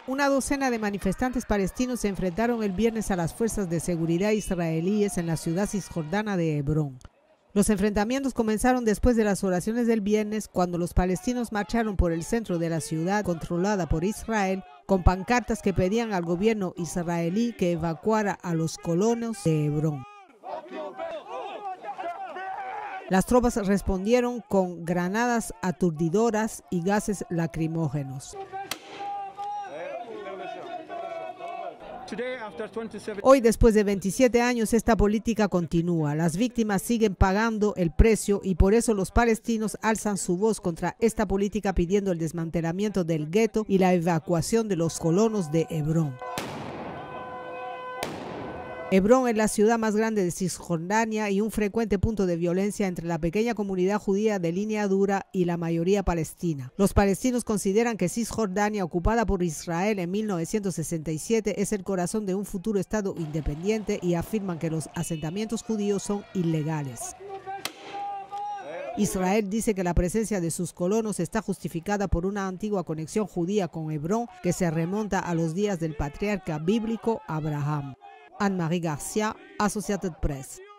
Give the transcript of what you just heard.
Una docena de manifestantes palestinos se enfrentaron el viernes a las fuerzas de seguridad israelíes en la ciudad cisjordana de Hebrón. Los enfrentamientos comenzaron después de las oraciones del viernes, cuando los palestinos marcharon por el centro de la ciudad controlada por Israel con pancartas que pedían al gobierno israelí que evacuara a los colonos de Hebrón. Las tropas respondieron con granadas aturdidoras y gases lacrimógenos. Hoy, después de 27 años, esta política continúa. Las víctimas siguen pagando el precio y por eso los palestinos alzan su voz contra esta política, pidiendo el desmantelamiento del gueto y la evacuación de los colonos de Hebrón. Hebrón es la ciudad más grande de Cisjordania y un frecuente punto de violencia entre la pequeña comunidad judía de línea dura y la mayoría palestina. Los palestinos consideran que Cisjordania, ocupada por Israel en 1967, es el corazón de un futuro estado independiente y afirman que los asentamientos judíos son ilegales. Israel dice que la presencia de sus colonos está justificada por una antigua conexión judía con Hebrón que se remonta a los días del patriarca bíblico Abraham. Anne-Marie Garcia, Associated Press.